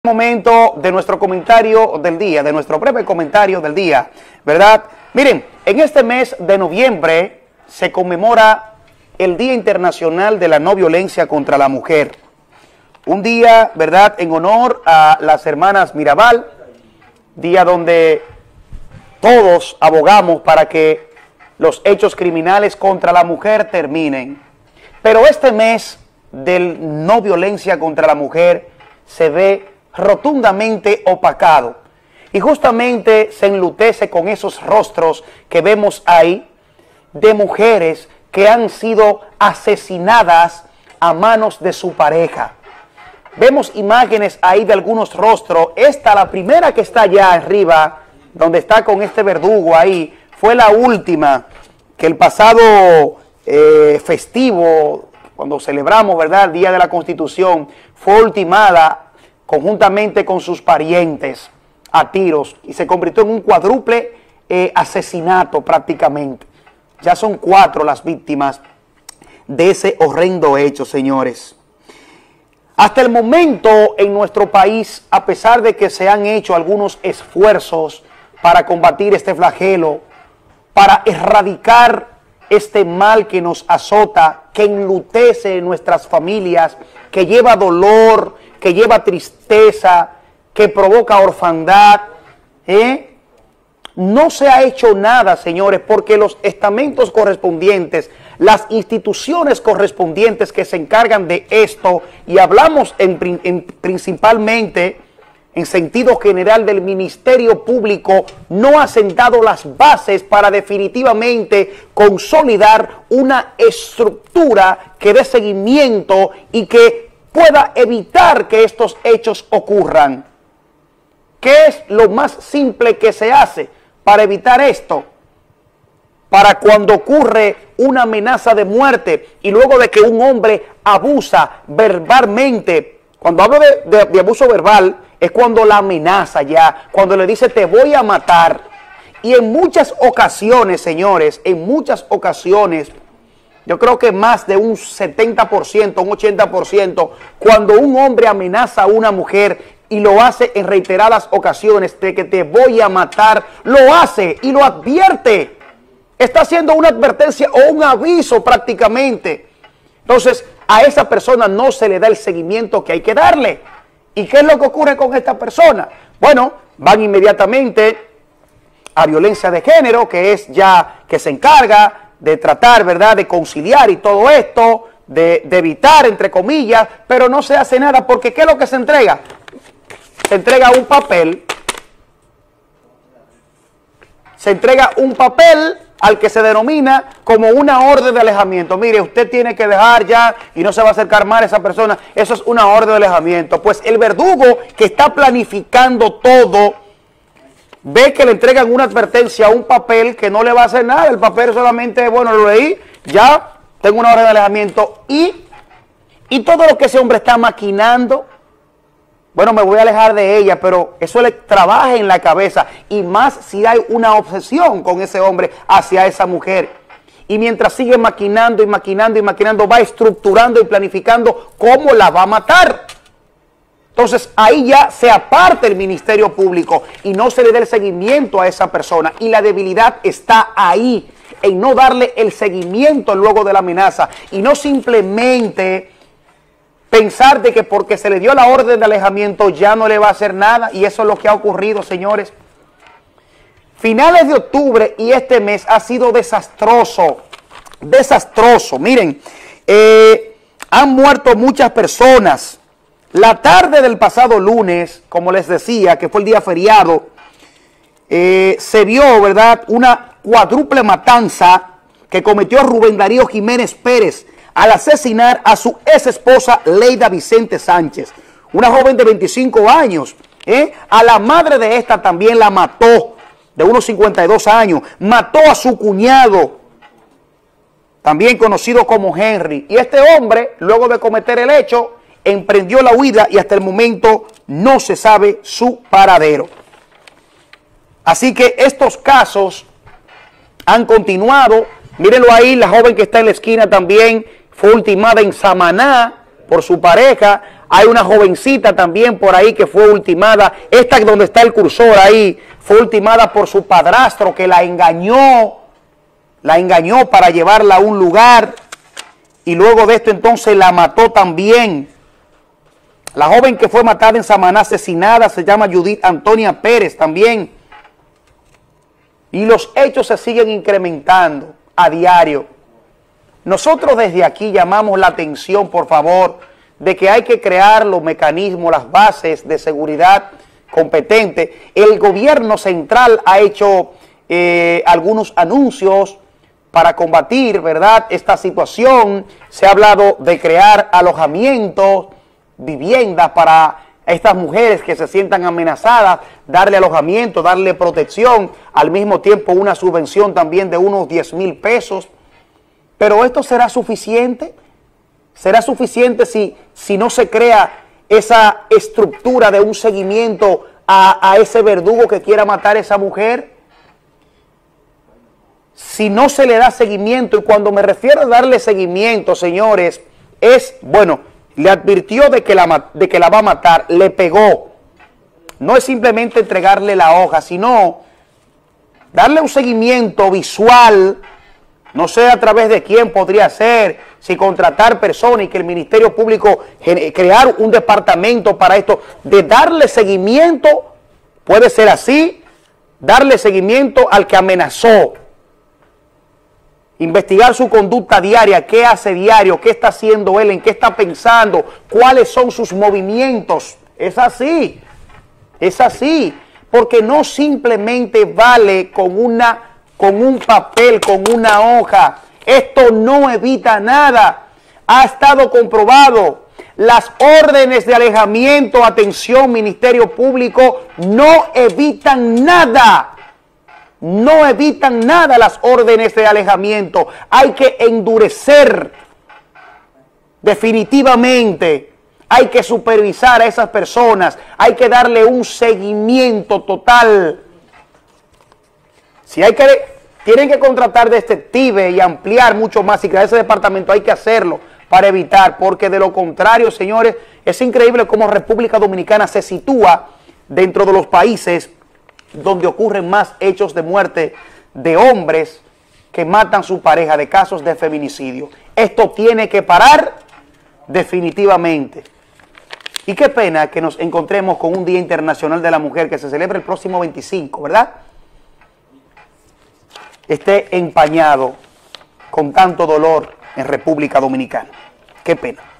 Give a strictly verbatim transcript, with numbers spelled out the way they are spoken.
Momento de nuestro comentario del día, de nuestro breve comentario del día, ¿verdad? Miren, en este mes de noviembre se conmemora el Día Internacional de la No Violencia contra la Mujer. Un día, ¿verdad?, en honor a las hermanas Mirabal, día donde todos abogamos para que los hechos criminales contra la mujer terminen. Pero este mes del No Violencia contra la Mujer se ve rotundamente opacado y justamente se enlutece con esos rostros que vemos ahí de mujeres que han sido asesinadas a manos de su pareja. Vemos imágenes ahí de algunos rostros. Esta, la primera que está allá arriba, donde está con este verdugo ahí, fue la última que el pasado eh, festivo, cuando celebramos, ¿verdad?, el Día de la Constitución, fue ultimada conjuntamente con sus parientes a tiros y se convirtió en un cuádruple eh, asesinato prácticamente. Ya son cuatro las víctimas de ese horrendo hecho, señores. Hasta el momento en nuestro país, a pesar de que se han hecho algunos esfuerzos para combatir este flagelo, para erradicar este mal que nos azota, que enlutece en nuestras familias, que lleva dolor, que lleva tristeza, que provoca orfandad, ¿eh? No se ha hecho nada, señores, porque los estamentos correspondientes, las instituciones correspondientes que se encargan de esto, y hablamos en, en, principalmente en sentido general del Ministerio Público, no ha sentado las bases para definitivamente consolidar una estructura que dé seguimiento y que pueda evitar que estos hechos ocurran. ¿Qué es lo más simple que se hace para evitar esto? Para cuando ocurre una amenaza de muerte y luego de que un hombre abusa verbalmente, cuando hablo de, de, de abuso verbal, es cuando la amenaza ya, cuando le dice te voy a matar. Y en muchas ocasiones, señores, en muchas ocasiones, yo creo que más de un setenta por ciento, un ochenta por ciento, cuando un hombre amenaza a una mujer y lo hace en reiteradas ocasiones de que te voy a matar, lo hace y lo advierte. Está haciendo una advertencia o un aviso prácticamente. Entonces, a esa persona no se le da el seguimiento que hay que darle. ¿Y qué es lo que ocurre con esta persona? Bueno, van inmediatamente a violencia de género, que es ya que se encarga de tratar, ¿verdad?, de conciliar y todo esto, de, de evitar, entre comillas, pero no se hace nada, porque ¿qué es lo que se entrega? Se entrega un papel, se entrega un papel al que se denomina como una orden de alejamiento. Mire, usted tiene que dejar ya y no se va a acercar más a esa persona. Eso es una orden de alejamiento. Pues el verdugo que está planificando todo, ve que le entregan una advertencia a un papel que no le va a hacer nada. El papel solamente, bueno, lo leí, ya tengo una orden de alejamiento. Y, y todo lo que ese hombre está maquinando, bueno, me voy a alejar de ella, pero eso le trabaja en la cabeza. Y más si hay una obsesión con ese hombre hacia esa mujer. Y mientras sigue maquinando y maquinando y maquinando, va estructurando y planificando cómo la va a matar. Entonces ahí ya se aparta el Ministerio Público y no se le da el seguimiento a esa persona. Y la debilidad está ahí, en no darle el seguimiento luego de la amenaza. Y no simplemente pensar de que porque se le dio la orden de alejamiento ya no le va a hacer nada. Y eso es lo que ha ocurrido, señores. Finales de octubre y este mes ha sido desastroso. Desastroso. Miren, eh, han muerto muchas personas. La tarde del pasado lunes, como les decía, que fue el día feriado, eh, se vio, ¿verdad?, una cuádruple matanza que cometió Rubén Darío Jiménez Pérez al asesinar a su ex esposa Leida Vicente Sánchez, una joven de veinticinco años. ¿eh? A la madre de esta también la mató, de unos cincuenta y dos años. Mató a su cuñado, también conocido como Henry. Y este hombre, luego de cometer el hecho, emprendió la huida y hasta el momento no se sabe su paradero. Así que estos casos han continuado. Mírenlo ahí, la joven que está en la esquina también fue ultimada en Samaná por su pareja. Hay una jovencita también por ahí que fue ultimada. Esta donde está el cursor ahí, fue ultimada por su padrastro que la engañó. La engañó para llevarla a un lugar. Y luego de esto entonces la mató también. La joven que fue matada en Samaná, asesinada, se llama Judith Antonia Pérez también. Y los hechos se siguen incrementando a diario. Nosotros desde aquí llamamos la atención, por favor, de que hay que crear los mecanismos, las bases de seguridad competentes. El gobierno central ha hecho eh, algunos anuncios para combatir, ¿verdad?, esta situación. Se ha hablado de crear alojamientos, viviendas para estas mujeres que se sientan amenazadas, darle alojamiento, darle protección, al mismo tiempo una subvención también de unos diez mil pesos. Pero ¿esto será suficiente? ¿Será suficiente si, si no se crea esa estructura de un seguimiento a, a ese verdugo que quiera matar a esa mujer? Si no se le da seguimiento, y cuando me refiero a darle seguimiento, señores, es, bueno, le advirtió de que, la, de que la va a matar, le pegó. No es simplemente entregarle la hoja, sino darle un seguimiento visual, no sé a través de quién podría ser, si contratar personas y que el Ministerio Público crear un departamento para esto, de darle seguimiento, puede ser así, darle seguimiento al que amenazó. Investigar su conducta diaria, qué hace diario, qué está haciendo él, en qué está pensando, cuáles son sus movimientos. Es así, es así, porque no simplemente vale con, una, con un papel, con una hoja. Esto no evita nada. Ha estado comprobado. Las órdenes de alejamiento, atención, Ministerio Público, no evitan nada. No evitan nada las órdenes de alejamiento. Hay que endurecer definitivamente. Hay que supervisar a esas personas. Hay que darle un seguimiento total. Si hay que, tienen que contratar detectives y ampliar mucho más y crear ese departamento, hay que hacerlo para evitar, porque de lo contrario, señores, es increíble cómo República Dominicana se sitúa dentro de los países donde ocurren más hechos de muerte de hombres que matan a su pareja, de casos de feminicidio. Esto tiene que parar definitivamente. Y qué pena que nos encontremos con un Día Internacional de la Mujer que se celebra el próximo veinticinco, ¿verdad? Esté empañado con tanto dolor en República Dominicana. Qué pena.